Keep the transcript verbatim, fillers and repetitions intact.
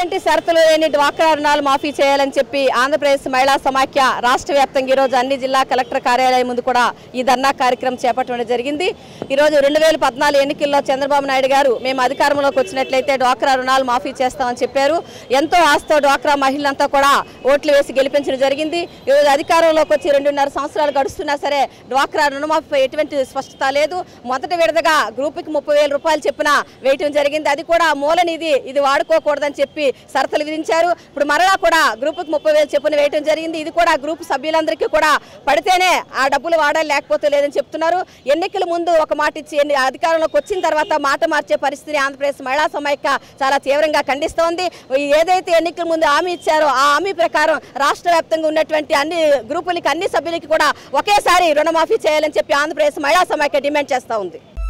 ఎటువంటి షరతులు లేని డ్వాక్రా రుణాలు మాఫీ చేయాలని చెప్పి ఆంధ్రప్రదేశ్ మహిళా సమాఖ్య రాష్ట్ర వ్యాప్తంగా ఈరోజు అన్ని జిల్లా కలెక్టర్ కార్యాలయం ముందు కూడా ఈ ధర్నా కార్యక్రమం చేపట్టడం జరిగింది। ఈరోజు రెండు వేల పద్నాలుగు ఎన్నికల్లో చంద్రబాబు నాయుడు గారు మేము అధికారంలోకి వచ్చినట్లయితే డ్వాక్రా రుణాలు మాఫీ చేస్తామని చెప్పారు। ఎంతో ఆస్తో డ్వాక్రా మహిళలంతా కూడా ఓట్లు వేసి గెలిపించడం జరిగింది। ఈరోజు అధికారంలోకి వచ్చి రెండున్నర సంవత్సరాలు గడుస్తున్నా సరే డ్వాక్రా రుణమాఫీపై ఎటువంటి స్పష్టత లేదు। మొదటి విడతగా గ్రూపుకి ముప్పై వేల రూపాయలు చెప్పిన వేయటం జరిగింది, అది కూడా మూలనిధి ఇది వాడుకోకూడదని చెప్పి షరతులు విధించారు। ఇప్పుడు మరలా కూడా గ్రూపుకి ముప్పై వేలు చెప్పున వేయటం జరిగింది, ఇది కూడా గ్రూప్ సభ్యులందరికీ కూడా పడితేనే ఆ డబ్బులు వాడాలి లేకపోతే లేదని చెప్తున్నారు। ఎన్నికల ముందు ఒక మాట ఇచ్చి అధికారంలోకి వచ్చిన తర్వాత మాట మార్చే పరిస్థితిని ఆంధ్రప్రదేశ్ మహిళా సమైక్య చాలా తీవ్రంగా ఖండిస్తోంది। ఏదైతే ఎన్నికల ముందు హామీ ఇచ్చారో ఆ హామీ ప్రకారం రాష్ట్ర వ్యాప్తంగా ఉన్నటువంటి అన్ని గ్రూపులకి అన్ని సభ్యులకి కూడా ఒకేసారి రుణమాఫీ చేయాలని చెప్పి ఆంధ్రప్రదేశ్ మహిళా సమైక్య డిమాండ్ చేస్తూ ఉంది।